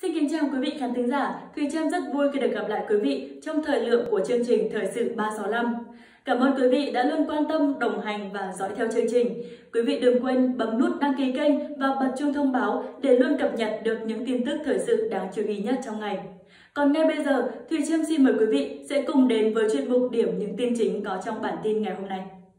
Xin kính chào quý vị khán thính giả. Thùy Trâm rất vui khi được gặp lại quý vị trong thời lượng của chương trình Thời sự 365. Cảm ơn quý vị đã luôn quan tâm, đồng hành và dõi theo chương trình. Quý vị đừng quên bấm nút đăng ký kênh và bật chuông thông báo để luôn cập nhật được những tin tức thời sự đáng chú ý nhất trong ngày. Còn ngay bây giờ, Thùy Trâm xin mời quý vị sẽ cùng đến với chuyên mục điểm những tin chính có trong bản tin ngày hôm nay.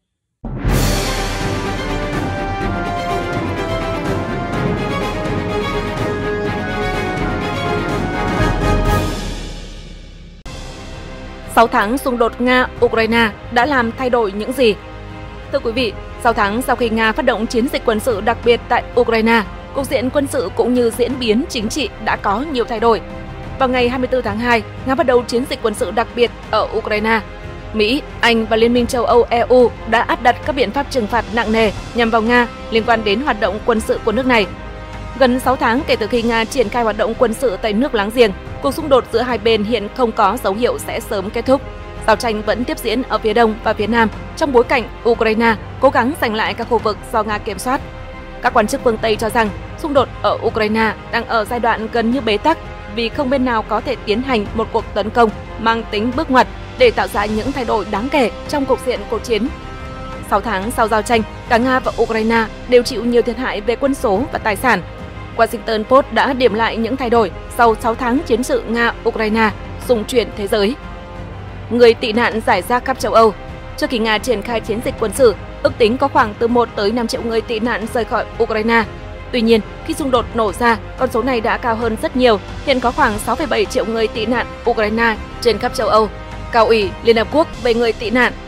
6 tháng xung đột Nga-Ukraine đã làm thay đổi những gì? Thưa quý vị, 6 tháng sau khi Nga phát động chiến dịch quân sự đặc biệt tại Ukraine, cục diện quân sự cũng như diễn biến chính trị đã có nhiều thay đổi. Vào ngày 24 tháng 2, Nga bắt đầu chiến dịch quân sự đặc biệt ở Ukraine. Mỹ, Anh và Liên minh châu Âu EU đã áp đặt các biện pháp trừng phạt nặng nề nhằm vào Nga liên quan đến hoạt động quân sự của nước này. Gần 6 tháng kể từ khi Nga triển khai hoạt động quân sự tại nước láng giềng, cuộc xung đột giữa hai bên hiện không có dấu hiệu sẽ sớm kết thúc. Giao tranh vẫn tiếp diễn ở phía đông và phía nam trong bối cảnh Ukraine cố gắng giành lại các khu vực do Nga kiểm soát. Các quan chức phương Tây cho rằng xung đột ở Ukraine đang ở giai đoạn gần như bế tắc vì không bên nào có thể tiến hành một cuộc tấn công mang tính bước ngoặt để tạo ra những thay đổi đáng kể trong cục diện cuộc chiến. 6 tháng sau giao tranh, cả Nga và Ukraine đều chịu nhiều thiệt hại về quân số và tài sản. Washington Post đã điểm lại những thay đổi sau 6 tháng chiến sự Nga-Ukraine rung chuyển thế giới. Người tị nạn rải rác khắp châu Âu. Trước khi Nga triển khai chiến dịch quân sự, ước tính có khoảng từ 1 tới 5 triệu người tị nạn rời khỏi Ukraine. Tuy nhiên, khi xung đột nổ ra, con số này đã cao hơn rất nhiều. Hiện có khoảng 6,7 triệu người tị nạn Ukraine trên khắp châu Âu. Cao ủy Liên Hợp Quốc về người tị nạn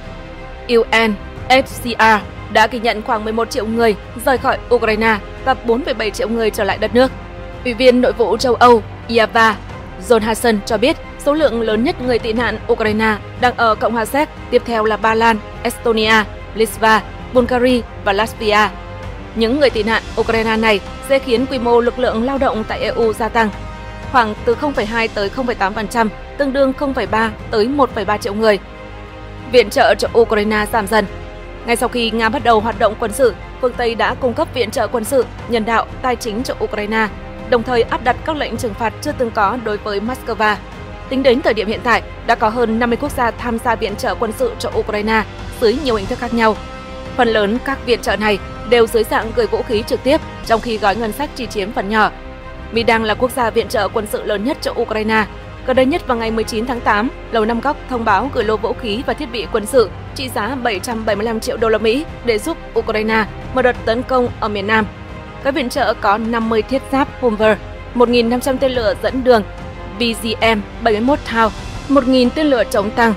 UNHCR đã ghi nhận khoảng 11 triệu người rời khỏi Ukraine và 4,7 triệu người trở lại đất nước. Ủy viên Nội vụ châu Âu Eva Johansson cho biết số lượng lớn nhất người tị nạn Ukraine đang ở Cộng hòa Séc, tiếp theo là Ba Lan, Estonia, Litva, Bulgaria và Latvia. Những người tị nạn Ukraine này sẽ khiến quy mô lực lượng lao động tại EU gia tăng, khoảng từ 0,2 tới 0,8%, tương đương 0,3 tới 1,3 triệu người. Viện trợ cho Ukraine giảm dần. Ngay sau khi Nga bắt đầu hoạt động quân sự, phương Tây đã cung cấp viện trợ quân sự, nhân đạo, tài chính cho Ukraine, đồng thời áp đặt các lệnh trừng phạt chưa từng có đối với Moscow. Tính đến thời điểm hiện tại, đã có hơn 50 quốc gia tham gia viện trợ quân sự cho Ukraine dưới nhiều hình thức khác nhau. Phần lớn các viện trợ này đều dưới dạng gửi vũ khí trực tiếp, trong khi gói ngân sách chỉ chiếm phần nhỏ. Mỹ đang là quốc gia viện trợ quân sự lớn nhất cho Ukraine. Gần đây nhất vào ngày 19 tháng 8, Lầu Năm Góc thông báo gửi lô vũ khí và thiết bị quân sự trị giá 775 triệu đô la Mỹ để giúp Ukraine mở đợt tấn công ở miền Nam. Các viện trợ có 50 thiết giáp Hummer, 1.500 tên lửa dẫn đường BGM-71 Thao, 1.000 tên lửa chống tăng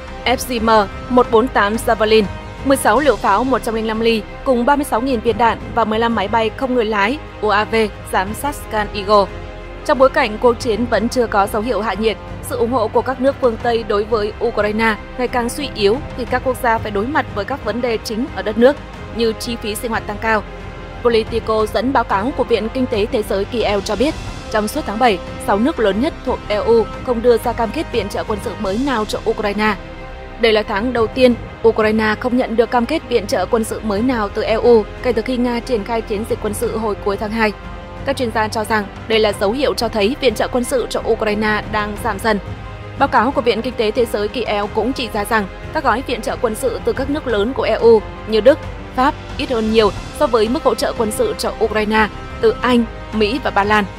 FGM-148 Javelin, 16 liều pháo 105 ly cùng 36.000 viên đạn và 15 máy bay không người lái UAV giám sát Scan Eagle. Trong bối cảnh cuộc chiến vẫn chưa có dấu hiệu hạ nhiệt, sự ủng hộ của các nước phương Tây đối với Ukraine ngày càng suy yếu khi các quốc gia phải đối mặt với các vấn đề chính ở đất nước như chi phí sinh hoạt tăng cao. Politico dẫn báo cáo của Viện Kinh tế Thế giới Kiel cho biết, trong suốt tháng 7, 6 nước lớn nhất thuộc EU không đưa ra cam kết viện trợ quân sự mới nào cho Ukraine. Đây là tháng đầu tiên Ukraine không nhận được cam kết viện trợ quân sự mới nào từ EU kể từ khi Nga triển khai chiến dịch quân sự hồi cuối tháng 2. Các chuyên gia cho rằng đây là dấu hiệu cho thấy viện trợ quân sự cho Ukraine đang giảm dần. Báo cáo của Viện Kinh tế Thế giới Kiel cũng chỉ ra rằng các gói viện trợ quân sự từ các nước lớn của EU như Đức, Pháp ít hơn nhiều so với mức hỗ trợ quân sự cho Ukraine từ Anh, Mỹ và Ba Lan.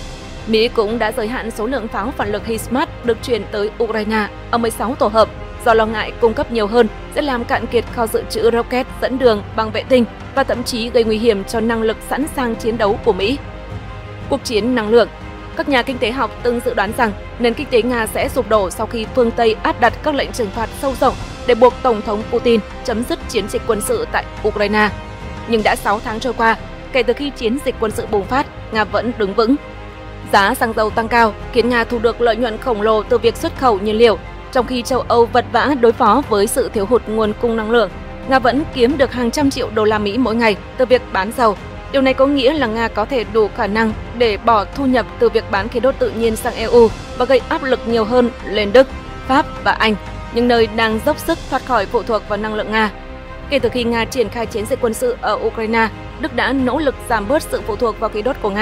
Mỹ cũng đã giới hạn số lượng pháo phản lực HIMARS được chuyển tới Ukraine ở 16 tổ hợp do lo ngại cung cấp nhiều hơn sẽ làm cạn kiệt kho dự trữ rocket dẫn đường bằng vệ tinh và thậm chí gây nguy hiểm cho năng lực sẵn sàng chiến đấu của Mỹ. Cuộc chiến năng lượng. Các nhà kinh tế học từng dự đoán rằng nền kinh tế Nga sẽ sụp đổ sau khi phương Tây áp đặt các lệnh trừng phạt sâu rộng để buộc Tổng thống Putin chấm dứt chiến dịch quân sự tại Ukraine. Nhưng đã 6 tháng trôi qua, kể từ khi chiến dịch quân sự bùng phát, Nga vẫn đứng vững. Giá xăng dầu tăng cao khiến Nga thu được lợi nhuận khổng lồ từ việc xuất khẩu nhiên liệu, trong khi châu Âu vật vã đối phó với sự thiếu hụt nguồn cung năng lượng. Nga vẫn kiếm được hàng trăm triệu đô la Mỹ mỗi ngày từ việc bán dầu. Điều này có nghĩa là Nga có thể đủ khả năng để bỏ thu nhập từ việc bán khí đốt tự nhiên sang EU và gây áp lực nhiều hơn lên Đức, Pháp và Anh, những nơi đang dốc sức thoát khỏi phụ thuộc vào năng lượng Nga. Kể từ khi Nga triển khai chiến dịch quân sự ở Ukraine, Đức đã nỗ lực giảm bớt sự phụ thuộc vào khí đốt của Nga.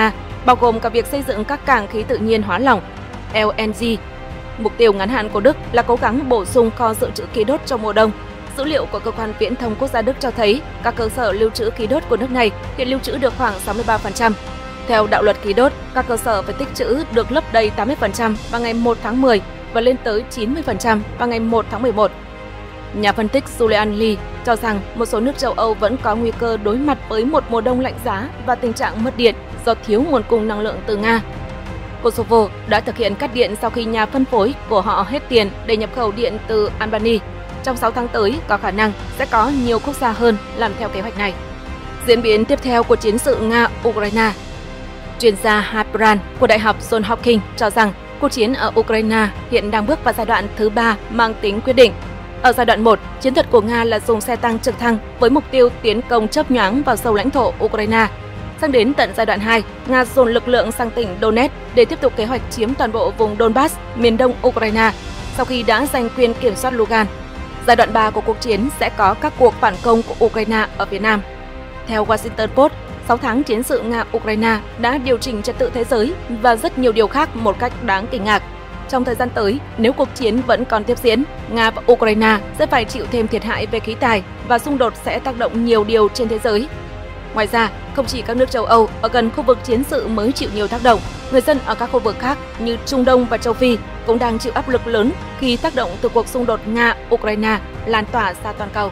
bao gồm cả việc xây dựng các cảng khí tự nhiên hóa lỏng LNG. Mục tiêu ngắn hạn của Đức là cố gắng bổ sung kho dự trữ khí đốt trong mùa đông. Dữ liệu của cơ quan viễn thông quốc gia Đức cho thấy các cơ sở lưu trữ khí đốt của nước này hiện lưu trữ được khoảng 63%. Theo đạo luật khí đốt, các cơ sở phải tích trữ được lấp đầy 80% vào ngày 1 tháng 10 và lên tới 90% vào ngày 1 tháng 11. Nhà phân tích Julian Lee cho rằng một số nước châu Âu vẫn có nguy cơ đối mặt với một mùa đông lạnh giá và tình trạng mất điện do thiếu nguồn cung năng lượng từ Nga. Kosovo đã thực hiện cắt điện sau khi nhà phân phối của họ hết tiền để nhập khẩu điện từ Albania. Trong 6 tháng tới, có khả năng sẽ có nhiều quốc gia hơn làm theo kế hoạch này. Diễn biến tiếp theo của chiến sự Nga-Ukraine. Chuyên gia Harpran của Đại học Johns Hopkins cho rằng cuộc chiến ở Ukraine hiện đang bước vào giai đoạn thứ 3 mang tính quyết định. Ở giai đoạn 1, chiến thuật của Nga là dùng xe tăng trực thăng với mục tiêu tiến công chớp nhoáng vào sâu lãnh thổ Ukraine. Sang đến tận giai đoạn 2, Nga dồn lực lượng sang tỉnh Donetsk để tiếp tục kế hoạch chiếm toàn bộ vùng Donbass, miền đông Ukraine, sau khi đã giành quyền kiểm soát Lugan. Giai đoạn 3 của cuộc chiến sẽ có các cuộc phản công của Ukraine ở phía Nam. Theo Washington Post, 6 tháng chiến sự Nga-Ukraine đã điều chỉnh trật tự thế giới và rất nhiều điều khác một cách đáng kinh ngạc. Trong thời gian tới, nếu cuộc chiến vẫn còn tiếp diễn, Nga và Ukraine sẽ phải chịu thêm thiệt hại về khí tài và xung đột sẽ tác động nhiều điều trên thế giới. Ngoài ra, không chỉ các nước châu Âu ở gần khu vực chiến sự mới chịu nhiều tác động, người dân ở các khu vực khác như Trung Đông và châu Phi cũng đang chịu áp lực lớn khi tác động từ cuộc xung đột Nga-Ukraine lan tỏa ra toàn cầu.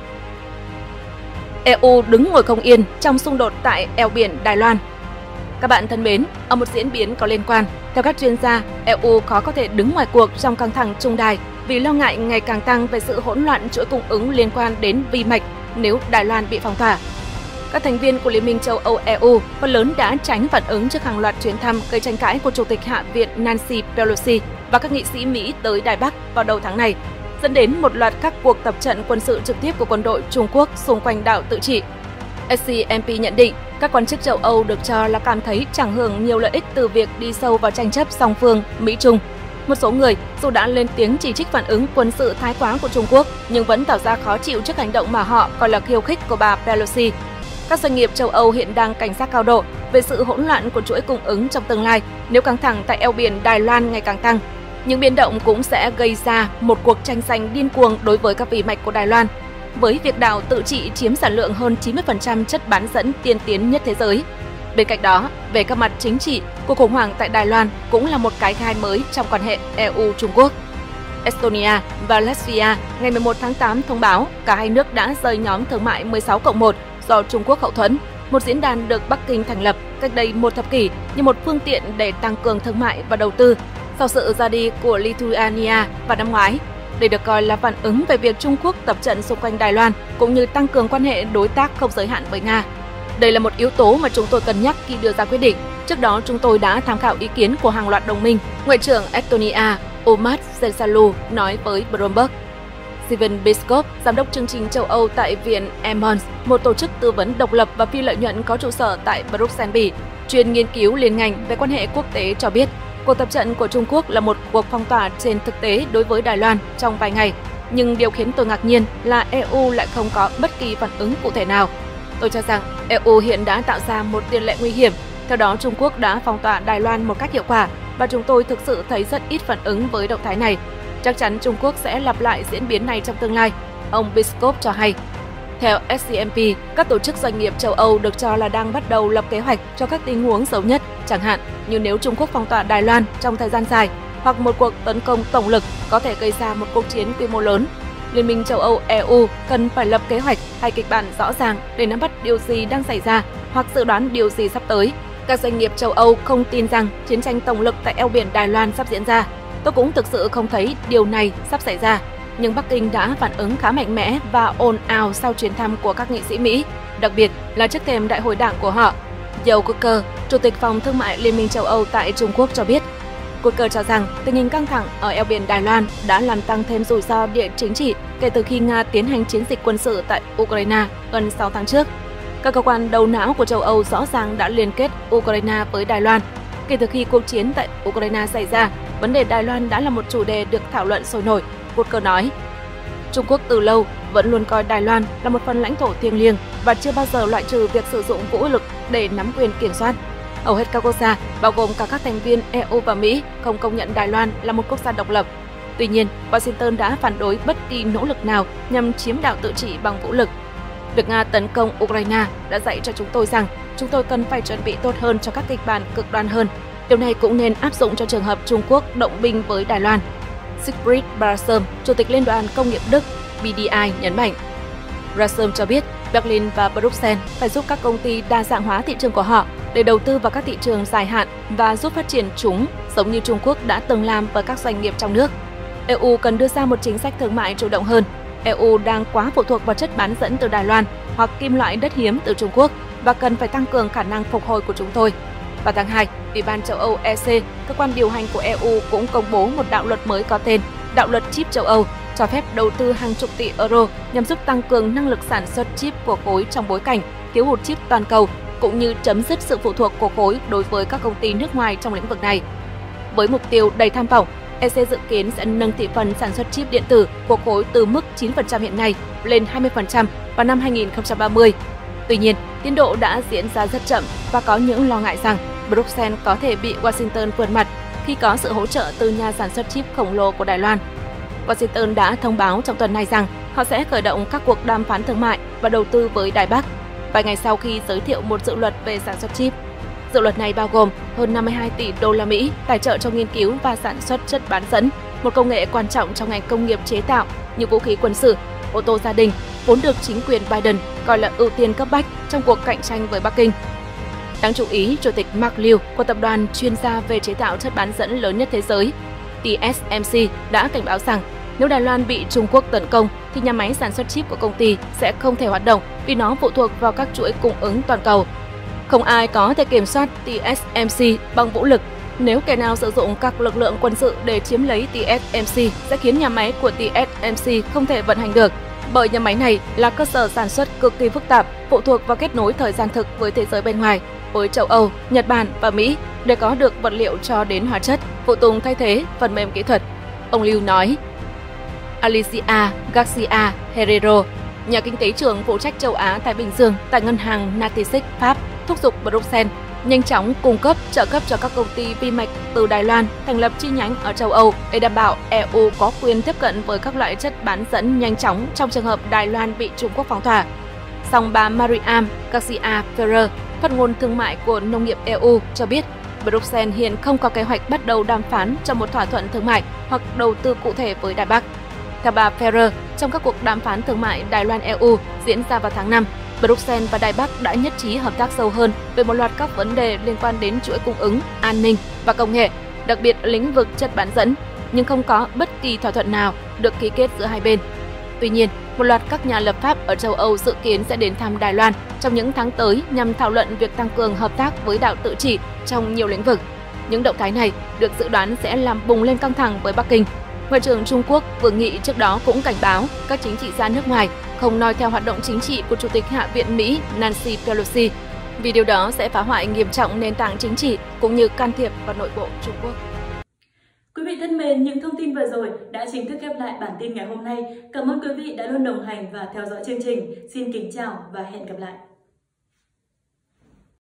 EU đứng ngồi không yên trong xung đột tại eo biển Đài Loan. Các bạn thân mến, ở một diễn biến có liên quan, theo các chuyên gia, EU khó có thể đứng ngoài cuộc trong căng thẳng Trung Đài vì lo ngại ngày càng tăng về sự hỗn loạn chuỗi cung ứng liên quan đến vi mạch nếu Đài Loan bị phong tỏa. Các thành viên của Liên minh châu Âu EU phần lớn đã tránh phản ứng trước hàng loạt chuyến thăm gây tranh cãi của Chủ tịch Hạ viện Nancy Pelosi và các nghị sĩ Mỹ tới Đài Bắc vào đầu tháng này, dẫn đến một loạt các cuộc tập trận quân sự trực tiếp của quân đội Trung Quốc xung quanh đảo tự trị. SCMP nhận định các quan chức châu Âu được cho là cảm thấy chẳng hưởng nhiều lợi ích từ việc đi sâu vào tranh chấp song phương Mỹ-Trung. Một số người dù đã lên tiếng chỉ trích phản ứng quân sự thái quá của Trung Quốc nhưng vẫn tỏ ra khó chịu trước hành động mà họ coi là khiêu khích của bà Pelosi. Các doanh nghiệp châu Âu hiện đang cảnh giác cao độ về sự hỗn loạn của chuỗi cung ứng trong tương lai nếu căng thẳng tại eo biển Đài Loan ngày càng tăng. Những biến động cũng sẽ gây ra một cuộc tranh giành điên cuồng đối với các vi mạch của Đài Loan, với việc đảo tự trị chiếm sản lượng hơn 90% chất bán dẫn tiên tiến nhất thế giới. Bên cạnh đó, về các mặt chính trị, cuộc khủng hoảng tại Đài Loan cũng là một cái gai mới trong quan hệ EU-Trung Quốc. Estonia và Latvia ngày 11 tháng 8 thông báo cả hai nước đã rời nhóm thương mại 16+1 do Trung Quốc hậu thuẫn, một diễn đàn được Bắc Kinh thành lập cách đây một thập kỷ như một phương tiện để tăng cường thương mại và đầu tư sau sự ra đi của Lithuania vào năm ngoái. Đây được coi là phản ứng về việc Trung Quốc tập trận xung quanh Đài Loan cũng như tăng cường quan hệ đối tác không giới hạn với Nga. Đây là một yếu tố mà chúng tôi cân nhắc khi đưa ra quyết định. Trước đó chúng tôi đã tham khảo ý kiến của hàng loạt đồng minh. Ngoại trưởng Estonia Omat Sensalu nói với Bloomberg. Steven Biscop, giám đốc chương trình châu Âu tại Viện Emmons, một tổ chức tư vấn độc lập và phi lợi nhuận có trụ sở tại Bruxelles, Bỉ, chuyên nghiên cứu liên ngành về quan hệ quốc tế cho biết, cuộc tập trận của Trung Quốc là một cuộc phong tỏa trên thực tế đối với Đài Loan trong vài ngày. Nhưng điều khiến tôi ngạc nhiên là EU lại không có bất kỳ phản ứng cụ thể nào. Tôi cho rằng EU hiện đã tạo ra một tiền lệ nguy hiểm. Theo đó, Trung Quốc đã phong tỏa Đài Loan một cách hiệu quả và chúng tôi thực sự thấy rất ít phản ứng với động thái này. Chắc chắn Trung Quốc sẽ lặp lại diễn biến này trong tương lai, ông Biscop cho hay. Theo SCMP, các tổ chức doanh nghiệp châu Âu được cho là đang bắt đầu lập kế hoạch cho các tình huống xấu nhất, chẳng hạn như nếu Trung Quốc phong tỏa Đài Loan trong thời gian dài hoặc một cuộc tấn công tổng lực có thể gây ra một cuộc chiến quy mô lớn. Liên minh châu Âu EU cần phải lập kế hoạch hay kịch bản rõ ràng để nắm bắt điều gì đang xảy ra hoặc dự đoán điều gì sắp tới. Các doanh nghiệp châu Âu không tin rằng chiến tranh tổng lực tại eo biển Đài Loan sắp diễn ra. Tôi cũng thực sự không thấy điều này sắp xảy ra. Nhưng Bắc Kinh đã phản ứng khá mạnh mẽ và ồn ào sau chuyến thăm của các nghị sĩ Mỹ, đặc biệt là trước thềm đại hội đảng của họ. Joe Coker, Chủ tịch Phòng Thương mại Liên minh châu Âu tại Trung Quốc cho biết. Coker cho rằng tình hình căng thẳng ở eo biển Đài Loan đã làm tăng thêm rủi ro địa chính trị kể từ khi Nga tiến hành chiến dịch quân sự tại Ukraine gần 6 tháng trước. Các cơ quan đầu não của châu Âu rõ ràng đã liên kết Ukraine với Đài Loan. Kể từ khi cuộc chiến tại Ukraine xảy ra, vấn đề Đài Loan đã là một chủ đề được thảo luận sôi nổi, Coker nói. Trung Quốc từ lâu vẫn luôn coi Đài Loan là một phần lãnh thổ thiêng liêng và chưa bao giờ loại trừ việc sử dụng vũ lực để nắm quyền kiểm soát. Hầu hết các quốc gia, bao gồm cả các thành viên EU và Mỹ, không công nhận Đài Loan là một quốc gia độc lập. Tuy nhiên, Washington đã phản đối bất kỳ nỗ lực nào nhằm chiếm đảo tự trị bằng vũ lực. Việc Nga tấn công Ukraine đã dạy cho chúng tôi rằng chúng tôi cần phải chuẩn bị tốt hơn cho các kịch bản cực đoan hơn. Điều này cũng nên áp dụng cho trường hợp Trung Quốc động binh với Đài Loan. Siegfried Brasem, Chủ tịch Liên đoàn Công nghiệp Đức BDI nhấn mạnh. Brasem cho biết Berlin và Bruxelles phải giúp các công ty đa dạng hóa thị trường của họ để đầu tư vào các thị trường dài hạn và giúp phát triển chúng, giống như Trung Quốc đã từng làm với các doanh nghiệp trong nước. EU cần đưa ra một chính sách thương mại chủ động hơn. EU đang quá phụ thuộc vào chất bán dẫn từ Đài Loan hoặc kim loại đất hiếm từ Trung Quốc và cần phải tăng cường khả năng phục hồi của chúng tôi. Vào tháng 2, Ủy ban châu Âu EC, cơ quan điều hành của EU cũng công bố một đạo luật mới có tên Đạo luật chip châu Âu, cho phép đầu tư hàng chục tỷ euro nhằm giúp tăng cường năng lực sản xuất chip của khối trong bối cảnh thiếu hụt chip toàn cầu, cũng như chấm dứt sự phụ thuộc của khối đối với các công ty nước ngoài trong lĩnh vực này. Với mục tiêu đầy tham vọng, EC dự kiến sẽ nâng thị phần sản xuất chip điện tử của khối từ mức 9% hiện nay lên 20% vào năm 2030. Tuy nhiên, tiến độ đã diễn ra rất chậm và có những lo ngại rằng Bruxelles có thể bị Washington vượt mặt khi có sự hỗ trợ từ nhà sản xuất chip khổng lồ của Đài Loan. Washington đã thông báo trong tuần này rằng họ sẽ khởi động các cuộc đàm phán thương mại và đầu tư với Đài Bắc, vài ngày sau khi giới thiệu một dự luật về sản xuất chip. Dự luật này bao gồm hơn 52 tỷ đô la Mỹ tài trợ cho nghiên cứu và sản xuất chất bán dẫn, một công nghệ quan trọng trong ngành công nghiệp chế tạo như vũ khí quân sự, ô tô gia đình, vốn được chính quyền Biden coi là ưu tiên cấp bách trong cuộc cạnh tranh với Bắc Kinh. Đáng chú ý, Chủ tịch Mark Liu của tập đoàn chuyên gia về chế tạo chất bán dẫn lớn nhất thế giới, TSMC, đã cảnh báo rằng nếu Đài Loan bị Trung Quốc tấn công thì nhà máy sản xuất chip của công ty sẽ không thể hoạt động vì nó phụ thuộc vào các chuỗi cung ứng toàn cầu. Không ai có thể kiểm soát TSMC bằng vũ lực. Nếu kẻ nào sử dụng các lực lượng quân sự để chiếm lấy TSMC sẽ khiến nhà máy của TSMC không thể vận hành được, bởi nhà máy này là cơ sở sản xuất cực kỳ phức tạp, phụ thuộc vào kết nối thời gian thực với thế giới bên ngoài, với châu Âu, Nhật Bản và Mỹ để có được vật liệu cho đến hóa chất, phụ tùng thay thế, phần mềm kỹ thuật. Ông Liu nói. Alicia Garcia Herrero, nhà kinh tế trưởng phụ trách châu Á Thái Bình Dương tại ngân hàng Natixis Pháp, thúc giục Bruxelles nhanh chóng cung cấp trợ cấp cho các công ty vi mạch từ Đài Loan thành lập chi nhánh ở châu Âu để đảm bảo EU có quyền tiếp cận với các loại chất bán dẫn nhanh chóng trong trường hợp Đài Loan bị Trung Quốc phóng thỏa. Song bà Mariam Garcia Ferrer, phát ngôn thương mại của nông nghiệp EU, cho biết Bruxelles hiện không có kế hoạch bắt đầu đàm phán cho một thỏa thuận thương mại hoặc đầu tư cụ thể với Đài Bắc. Theo bà Ferrer, trong các cuộc đàm phán thương mại Đài Loan-EU diễn ra vào tháng 5, Bruxelles và Đài Bắc đã nhất trí hợp tác sâu hơn về một loạt các vấn đề liên quan đến chuỗi cung ứng, an ninh và công nghệ, đặc biệt lĩnh vực chất bán dẫn, nhưng không có bất kỳ thỏa thuận nào được ký kết giữa hai bên. Tuy nhiên, một loạt các nhà lập pháp ở châu Âu dự kiến sẽ đến thăm Đài Loan trong những tháng tới nhằm thảo luận việc tăng cường hợp tác với đảo tự trị trong nhiều lĩnh vực. Những động thái này được dự đoán sẽ làm bùng lên căng thẳng với Bắc Kinh. Ngoại trưởng Trung Quốc Vương Nghị trước đó cũng cảnh báo các chính trị gia nước ngoài không noi theo hoạt động chính trị của Chủ tịch Hạ viện Mỹ Nancy Pelosi, vì điều đó sẽ phá hoại nghiêm trọng nền tảng chính trị cũng như can thiệp vào nội bộ Trung Quốc. Quý vị thân mến, những thông tin vừa rồi đã chính thức khép lại bản tin ngày hôm nay. Cảm ơn quý vị đã luôn đồng hành và theo dõi chương trình. Xin kính chào và hẹn gặp lại.